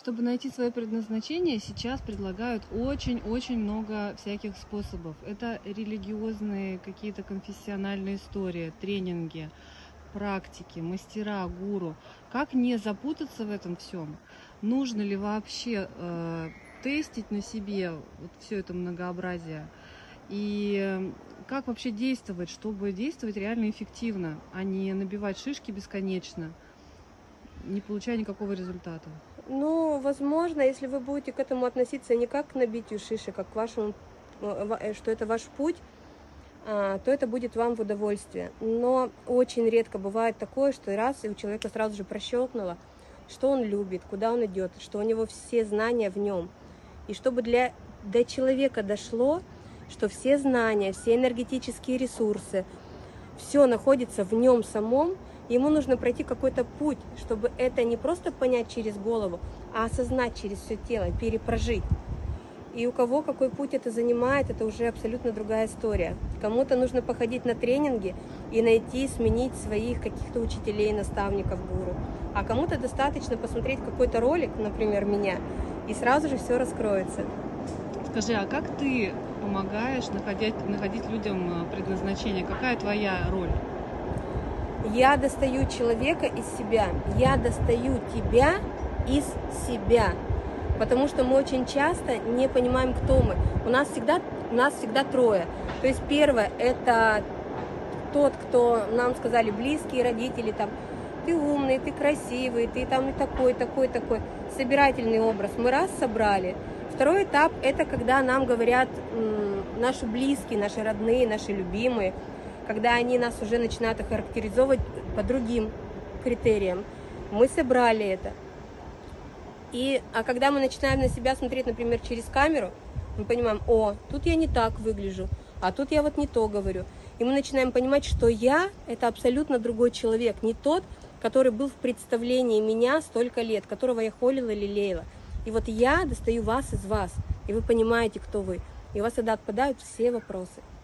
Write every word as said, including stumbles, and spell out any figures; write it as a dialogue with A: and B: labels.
A: Чтобы найти свое предназначение, сейчас предлагают очень-очень много всяких способов. Это религиозные, какие-то конфессиональные истории, тренинги, практики, мастера, гуру. Как не запутаться в этом всем? Нужно ли вообще э, тестить на себе вот все это многообразие? И э, как вообще действовать, чтобы действовать реально эффективно, а не набивать шишки бесконечно, не получая никакого результата?
B: Ну, возможно, если вы будете к этому относиться не как к набитию шишек, как к вашему, что это ваш путь, то это будет вам в удовольствие. Но очень редко бывает такое, что раз, и у человека сразу же прощелкнуло, что он любит, куда он идет, что у него все знания в нем. И чтобы для, до человека дошло, что все знания, все энергетические ресурсы, все находится в нем самом, ему нужно пройти какой-то путь, чтобы это не просто понять через голову, а осознать через все тело, перепрожить. И у кого какой путь это занимает, это уже абсолютно другая история. Кому-то нужно походить на тренинги и найти, сменить своих каких-то учителей, наставников, гуру. А кому-то достаточно посмотреть какой-то ролик, например, меня, и сразу же все раскроется.
A: Скажи, а как ты помогаешь находить, находить людям предназначение? Какая твоя роль?
B: Я достаю человека из себя, я достаю тебя из себя, потому что мы очень часто не понимаем, кто мы. У нас всегда, у нас всегда трое. То есть первое – это тот, кто нам сказали близкие, родители, там, ты умный, ты красивый, ты там и такой, такой, такой. Собирательный образ. Мы раз собрали. Второй этап – это когда нам говорят м, наши близкие, наши родные, наши любимые, когда они нас уже начинают охарактеризовывать по другим критериям. Мы собрали это. И, а когда мы начинаем на себя смотреть, например, через камеру, мы понимаем, о, тут я не так выгляжу, а тут я вот не то говорю. И мы начинаем понимать, что я – это абсолютно другой человек, не тот, который был в представлении меня столько лет, которого я холила, лелеяла. И вот я достаю вас из вас, и вы понимаете, кто вы. И у вас тогда отпадают все вопросы.